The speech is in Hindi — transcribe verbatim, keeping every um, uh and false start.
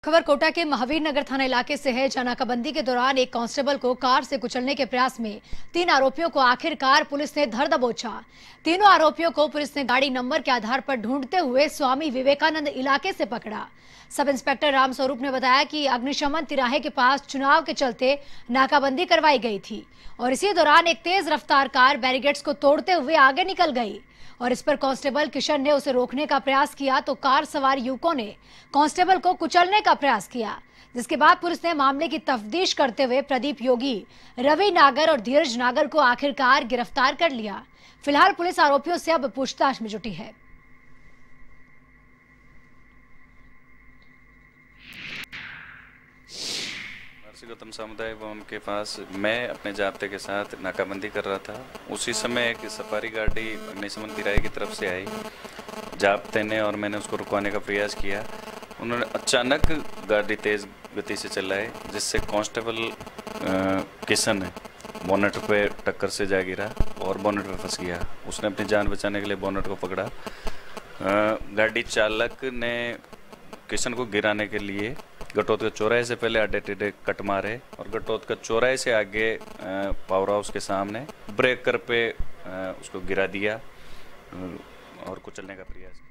खबर कोटा के महावीर नगर थाना इलाके से है, जहां नाकाबंदी के दौरान एक कांस्टेबल को कार से कुचलने के प्रयास में तीन आरोपियों को आखिरकार पुलिस ने धर दबोचा। तीनों आरोपियों को पुलिस ने गाड़ी नंबर के आधार पर ढूंढते हुए स्वामी विवेकानंद इलाके से पकड़ा। सब इंस्पेक्टर राम स्वरूप ने बताया कि अग्निशमन तिराहे के पास चुनाव के चलते नाकाबंदी करवाई गई थी और इसी दौरान एक तेज रफ्तार कार बैरिकेड्स को तोड़ते हुए आगे निकल गई और इस पर कांस्टेबल किशन ने उसे रोकने का प्रयास किया तो कार सवार युवकों ने कांस्टेबल को कुचलने का प्रयास किया, जिसके बाद पुलिस ने मामले की तफ्तीश करते हुए प्रदीप योगी, रवि नागर और धीरज नागर को आखिरकार गिरफ्तार कर लिया। फिलहाल पुलिस आरोपियों से अब पूछताछ में जुटी है। गौतम समुदाय भवन के पास मैं अपने जाब्ते के साथ नाकाबंदी कर रहा था। उसी समय एक सफारी गाड़ी अग्निशमन तिराहे की तरफ से आई। जाब्ते ने और मैंने उसको रुकवाने का प्रयास किया। उन्होंने अचानक गाड़ी तेज गति से चलाई, जिससे कांस्टेबल किशन बोनेट पे टक्कर से जा गिरा और बोनेट पे फंस गया। उसने अपनी जान बचाने के लिए बोनेट को पकड़ा। गाड़ी चालक ने किशन को गिराने के लिए गटोत का चौराहे से पहले आडे टेढ़े कट मारे और गटोत का चौराहे से आगे पावर हाउस के सामने ब्रेकर पे उसको गिरा दिया और कुचलने का प्रयास किया।